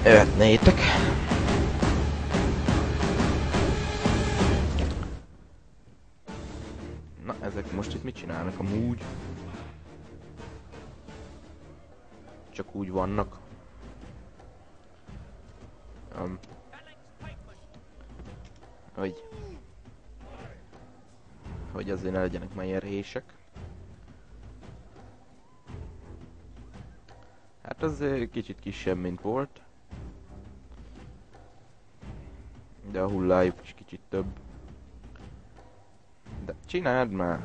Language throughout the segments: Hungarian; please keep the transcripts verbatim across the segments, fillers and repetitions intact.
Jöhetnétek. Na, ezek most itt mit csinálnak amúgy? Csak úgy vannak. Um, hogy... Hogy azért ne legyenek már ilyen rések. Hát az kicsit kisebb, mint volt. De a hullájuk is kicsit több. De csináld már!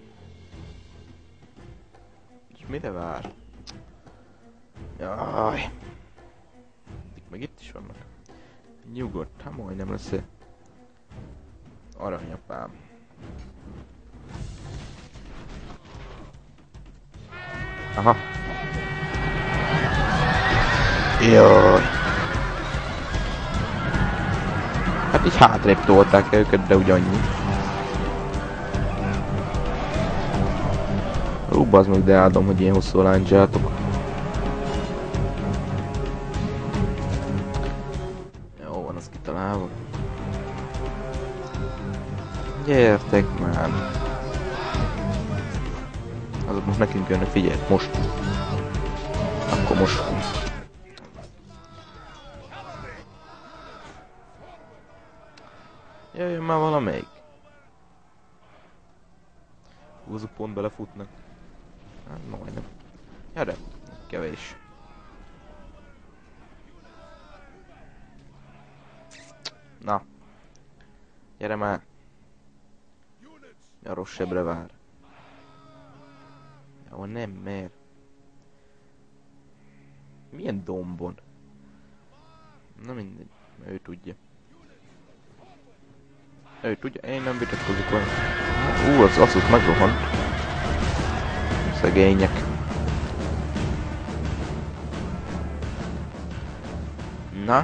És mire vár? Jaj! Itt meg itt is vannak. Nyugodt, hát majdnem lesz aranyapám. Aha. Jaj. Hát így hátrébb tolták őket, de ugyannyi. Ú, bazd meg, de áldom, hogy ilyen hosszú lándzsátok. Jó van, az kitalálva. Gyertek már. Azok most nekünk jönnek, figyelj, most. Akkor most. Jöjjön már valamelyik. Húzzuk, pont belefutnak. Hát majdnem. Ja, de kevés. Na. Gyere már. Ja, rossz sebbre vár. Jó, nem mer. Milyen dombon? Na mindegy, ő tudja. Ő tudja, én nem vitatkozik vele. Ú, az asszuk megrohant. Szegények. Na.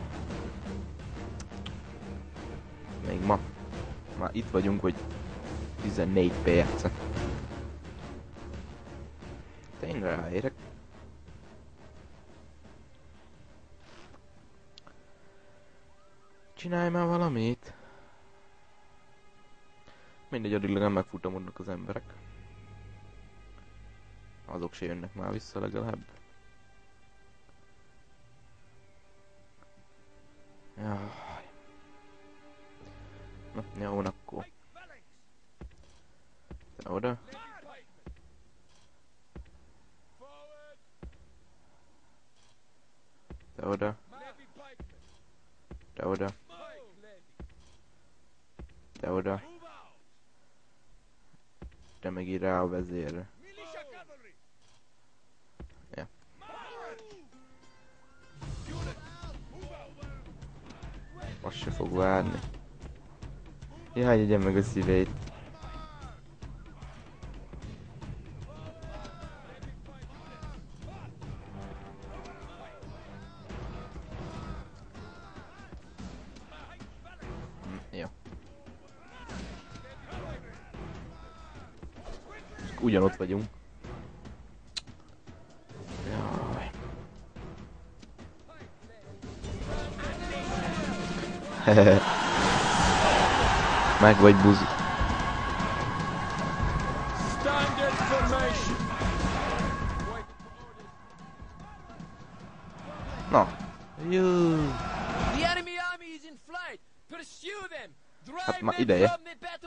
Még ma. Már itt vagyunk, hogy tizennégy perce. Tényleg ráérek. Csinálj már valamit. Mindegy, addig legalább megfutamodnak az emberek. Azok se jönnek már vissza legalább. Jaj. Na, jó, akkor. Te oda. Te oda. Te oda. Te oda. Te meg így rá a vezérre. Ja. Azt se fog várni. Jaj, jegyen meg a szívét. Hm, jó. Ugyanott vagyunk. Jaj. Hehehe. Meg vagy buzi. Na. Jó. Hát már ideje.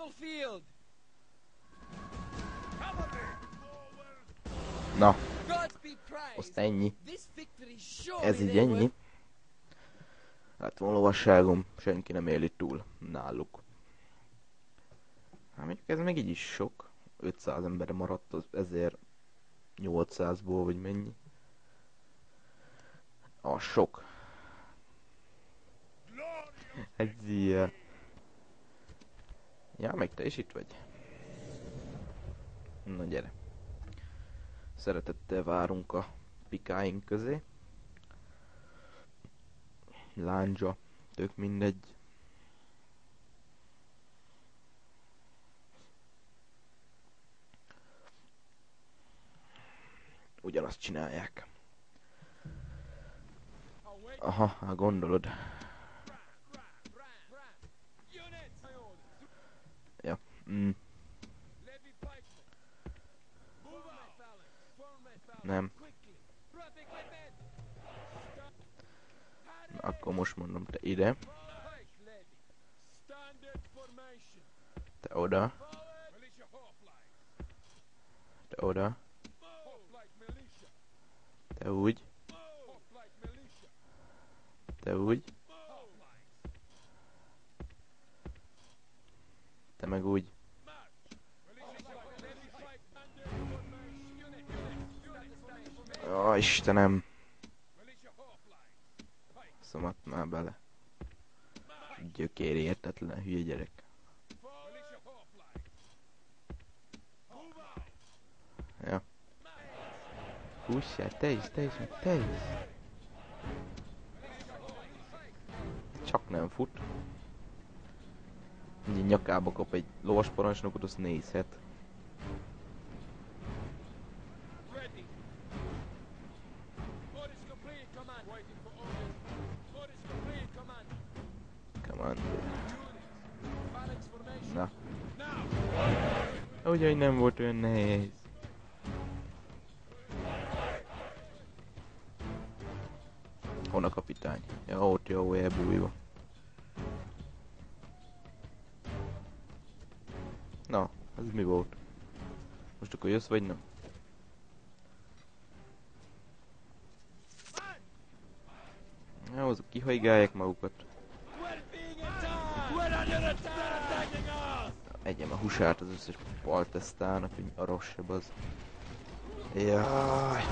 Na. Azt ennyi. Ez így ennyi. Hát van lovasságom, senki nem éli túl náluk. Hát mondjuk ez meg így is sok. ötszáz ember maradt az ezernyolcszázból, vagy mennyi. Ah, sok. Ez ilyen. Ja, meg te is itt vagy. Na gyere. Szeretettel várunk a pikáink közé. Lándzsa, tök mindegy. Ugyanazt csinálják. Aha, hát gondolod. Ja. Mm. Nem. Na, akkor most mondom, te ide. Te oda. Te oda. Te úgy. Te úgy. Te meg úgy. Ó, Istenem. Szomat már bele. Gyökéri értetlen hülye gyerek. Ja. Hússzál, te is, te is, meg te is. Csak nem fut. Így nyakába kap egy lovasparancsnokot, azt nézhet. Commander. Na. Ugye, hogy nem volt olyan nehéz. Hol a kapitány? Ja, ott jó, elbújva. Na, ez mi volt? Most akkor jössz vagy nem? Jó, azok kihajgálják magukat. Egyem a húsát az összes paltesztának, hogy a rosszabb az. Jaj.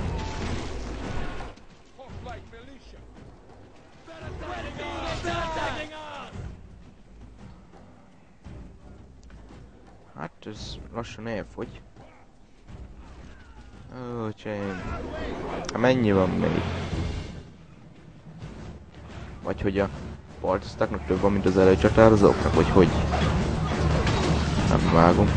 Hát ez lassan elfogy. Ó, csém. Hát mennyi van még? Vagy hogy a paltesztáknak több van, mint az előcsatározóknak, vagy hogy? Nem vágom.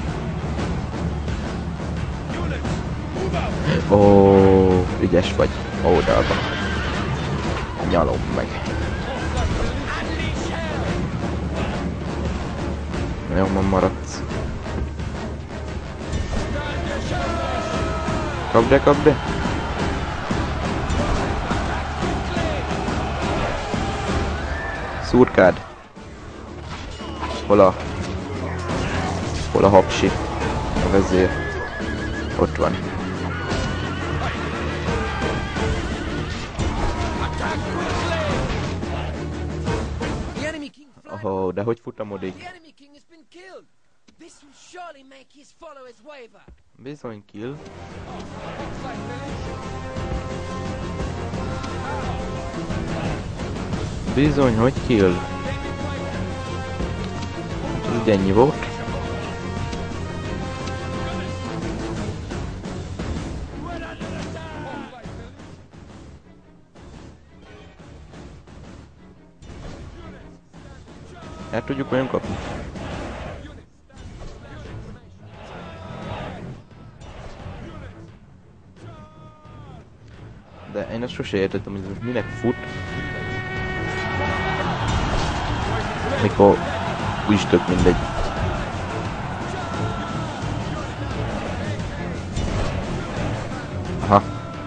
Ó, ügyes vagy. Oldalba. Nyalom meg. Nyomon maradsz. Kapd de, kapd de. Szurkád. Hol a... Hol a hapsi? A vezér. Ott van. Oh, de hogy futamodik? Bizony kill. Bizony, hogy kill. Így ennyi volt. El tudjuk olyan kapni. De én ezt sose értettem, hogy ez minek fut. Mikor úgyis tök mindegy. Aha.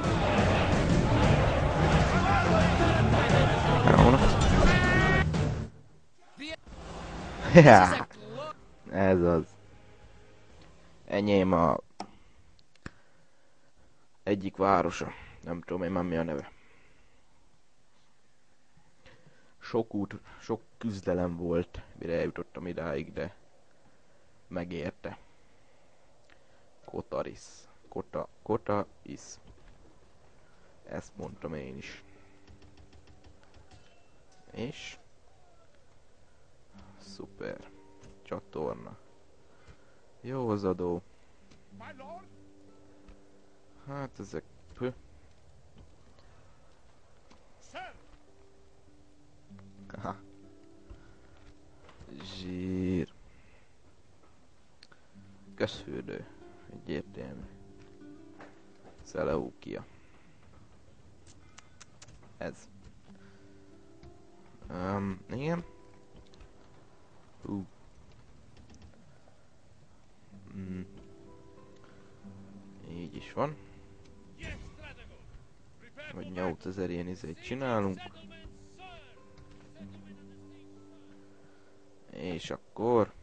Ja. Ez az. Enyém a... egyik városa. Nem tudom én már mi a neve. Sok út, sok küzdelem volt, mire eljutottam idáig, de megérte. Kotaris. Kota, Kotaris. Ezt mondtam én is. És? Szuper. Csatorna. Jó az adó. Hát ezek... Pö. Aha. Zsír. Közfürdő. Egyértelmű. Szeleúkia. Ez. Um, igen. Hú. Mm. Így is van. Vagy nyolcezer ilyen izét csinálunk. És akkor...